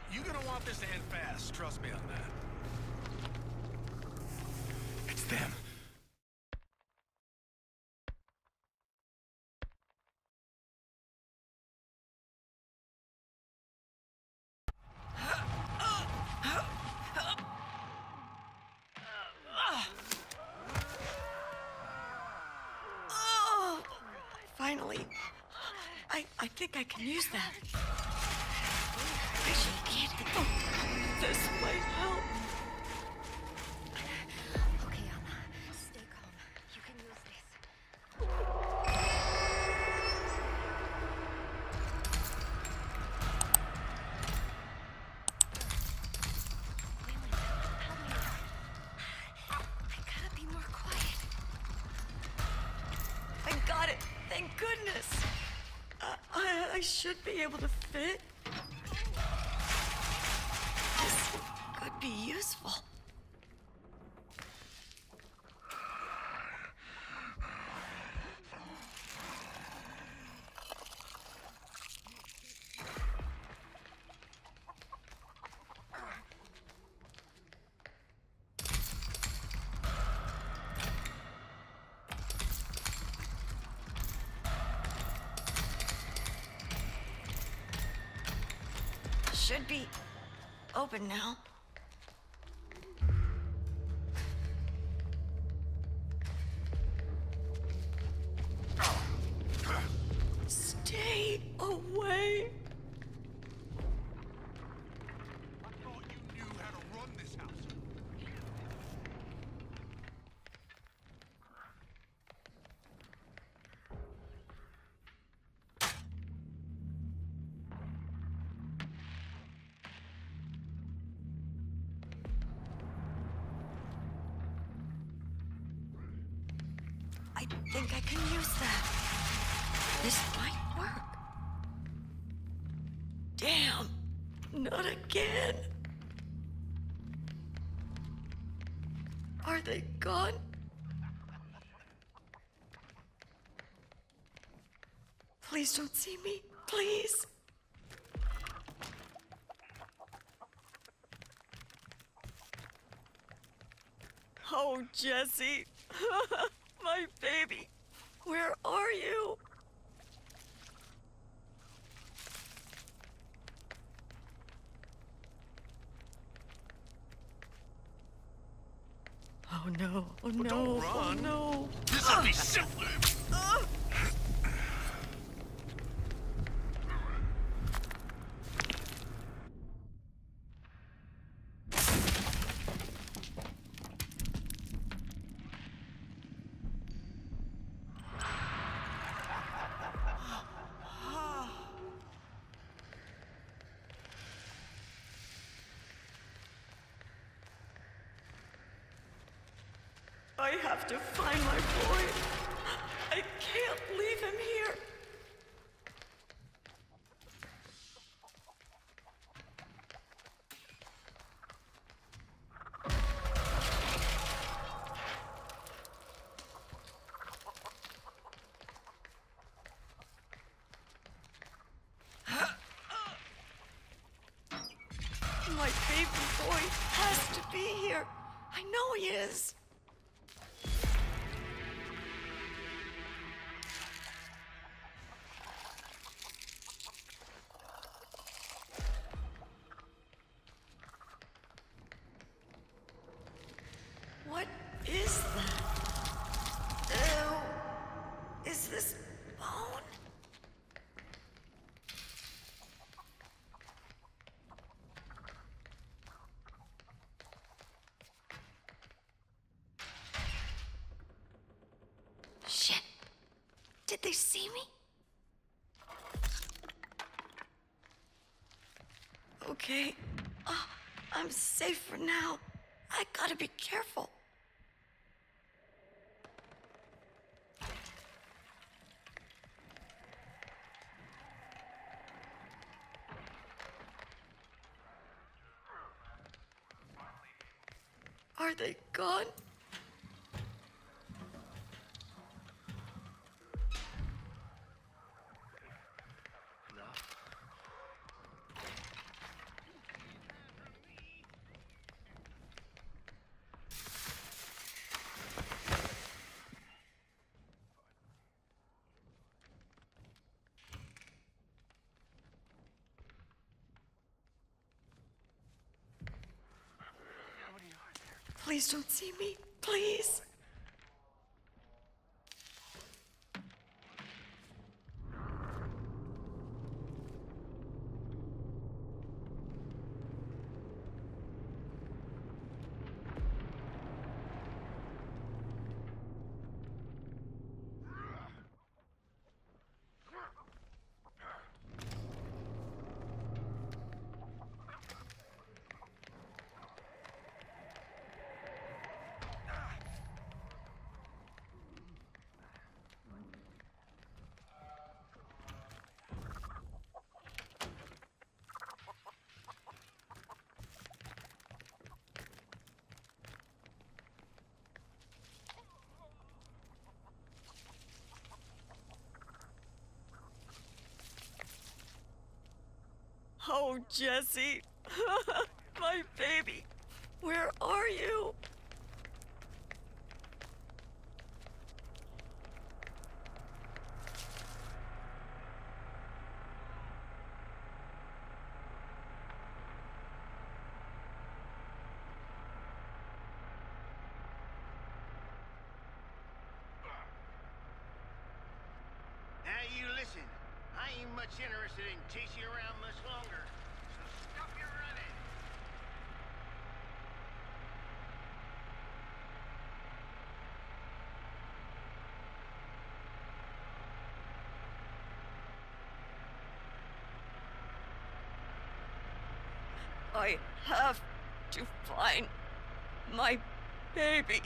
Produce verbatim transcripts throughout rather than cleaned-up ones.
You're gonna want this to end fast, trust me on that. It's them. Oh, finally. I, I think I can use that. I should get it. Oh, this might help. Okay, Anna. Stay calm. You can use this. Wait, help me. I gotta be more quiet. I got it. Thank goodness. Uh, I, I should be able to fit. This could be useful. Should be open now. Stay away. I thought you knew how to run this house. I think I can use that. This might work. Damn, not again. Are they gone? Please don't see me, please. Oh, Jesse. My baby. Where are you? Oh no. Oh no. don't run. Oh no. This'll be simple. Ah! I have to find my boy. I can't leave him here. My baby boy has to be here. I know he is. What is that? Ew. Is this bone? Shit. Did they see me? Okay. Oh, I'm safe for now. I gotta be careful. Are they gone? Please don't see me. Please. Oh, Jesse. My baby. Where are you? Now you listen. I ain't much interested in chasing you around much longer. So stop your running. I have to find my baby.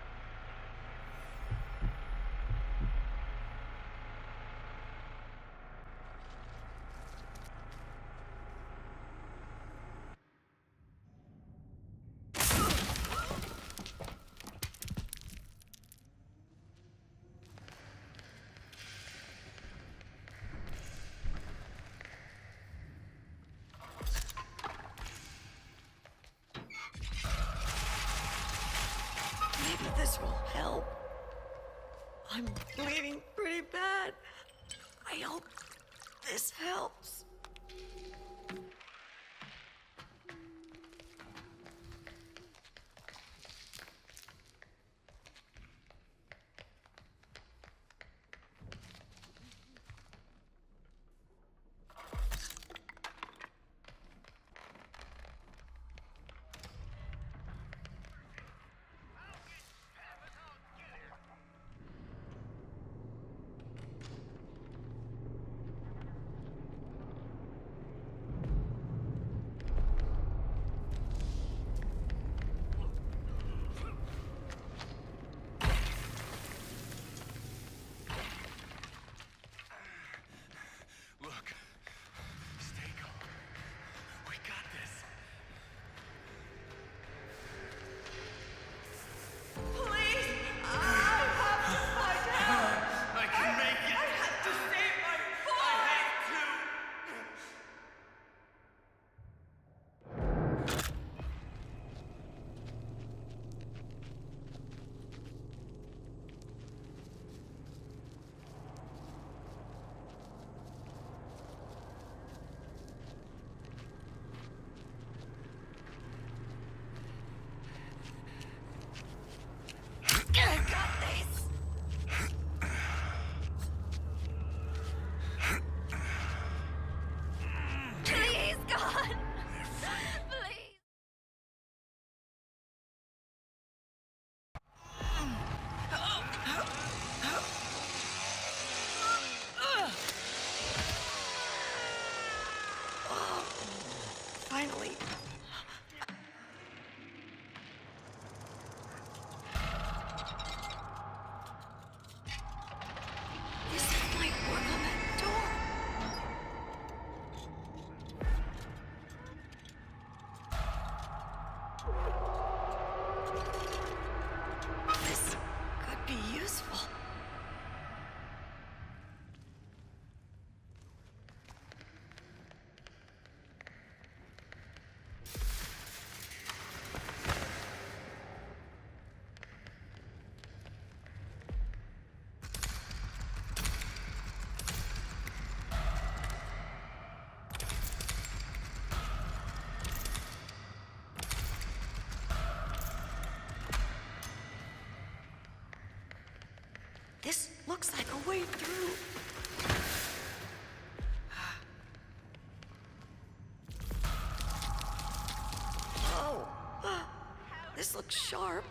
Maybe this will help. I'm bleeding pretty bad. I hope this helps. Look. Stay calm. We got this. Please! I have to find help! I can make it. I have to save my boy! I have to. I got this! Please, God! Please! Finally. This might work on that door. This could be useful. This looks like a way through. Oh, this looks sharp.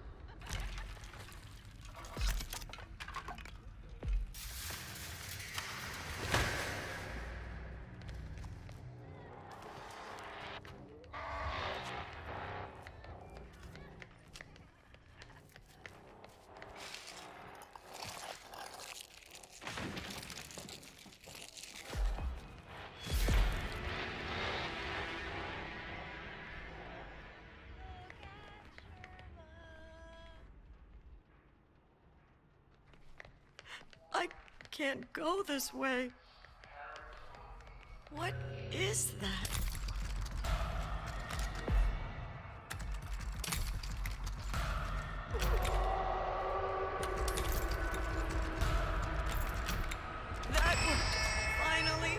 I can't go this way. What is that? That worked, finally.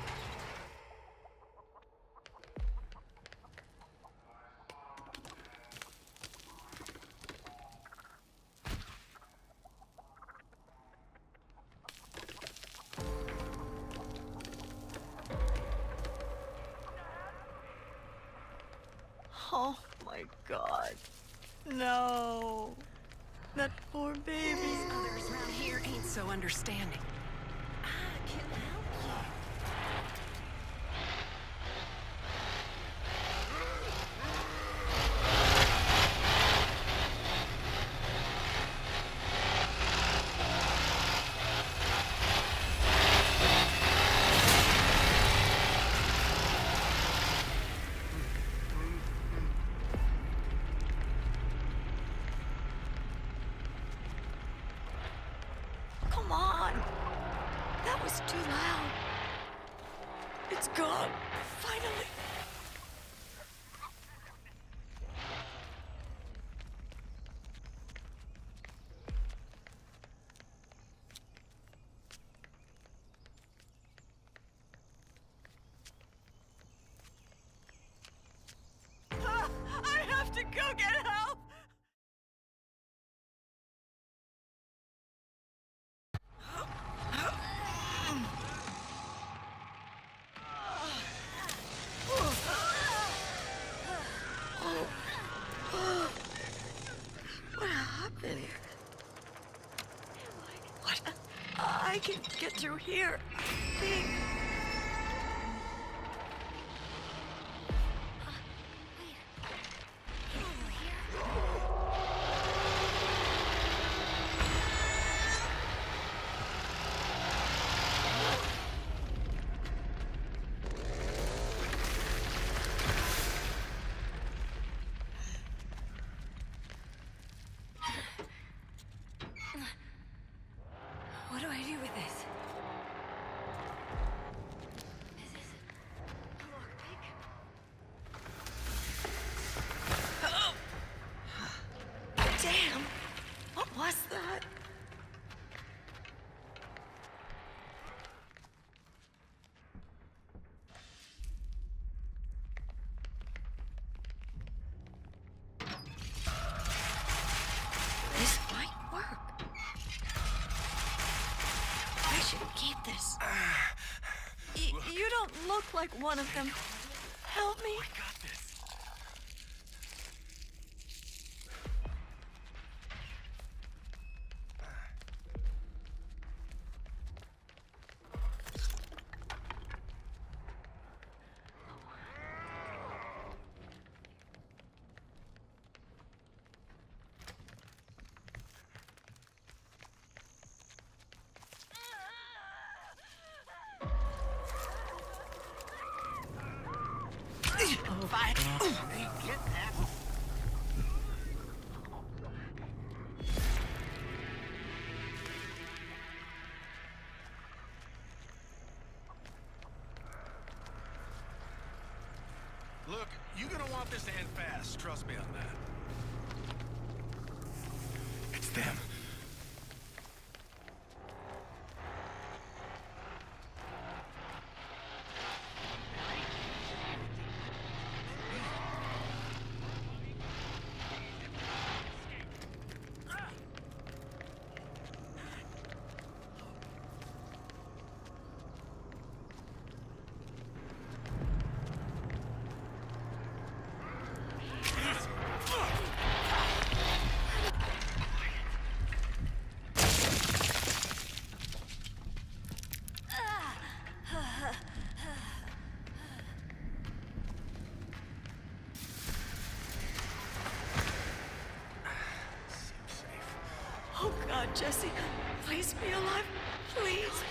Oh my God. No. That poor baby. Others around here ain't so understanding. I can help you. Come on. That was too loud. It's gone. Finally. Ah, I have to go get help. What happened? What? I can get through here. I think. What do I do with this? Is this a lockpick? Damn! What was that? This might work. I should keep this. Y- you don't look like one of them. Help me. Got this. Fine. Hey, get that. Look, you're gonna want this to end fast. Trust me on that. It's them. Jesse, please be alive. Please.